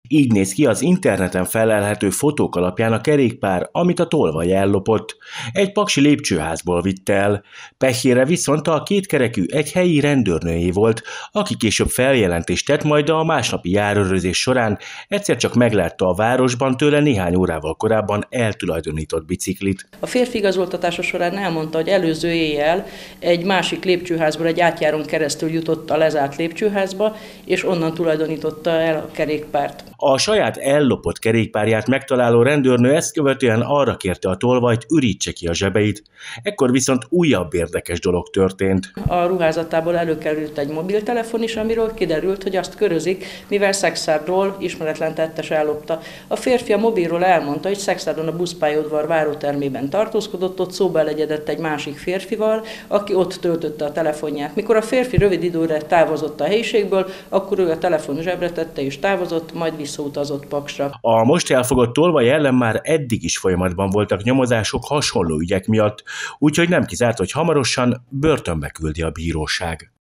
Így néz ki az interneten felelhető fotók alapján a kerékpár, amit a tolvaj ellopott. Egy paksi lépcsőházból vitte el. Pehjére viszont a kétkerekű egy helyi rendőrnőjé volt, aki később feljelentést tett, majd a másnapi járőrözés során egyszer csak meglátta a városban tőle néhány órával korábban eltulajdonított biciklit. A férfi igazoltatása során elmondta, hogy előző éjjel egy másik lépcsőházból egy átjárón keresztül jutott a lezárt lépcsőházba, és onnan tulajdonította el a kerékpárt. A saját ellopott kerékpárját megtaláló rendőrnő ezt követően arra kérte a tolvajt, ürítse ki a zsebeit. Ekkor viszont újabb érdekes dolog történt. A ruházatából előkerült egy mobiltelefon is, amiről kiderült, hogy azt körözik, mivel Szekszárról ismeretlen tettes ellopta. A férfi a mobilról elmondta, hogy Szexárdon a buszpályaudvar várótermében tartózkodott, ott szóba elegyedett egy másik férfival, aki ott töltötte a telefonját. Mikor a férfi rövid időre távozott a helyiségből, akkor ő a telefon zsebre tette és távozott, majd visszautazott Paksra. A most elfogott tolvaj ellen már eddig is folyamatban voltak nyomozások hasonló ügyek miatt, úgyhogy nem kizárt, hogy hamarosan börtönbe küldi a bíróság.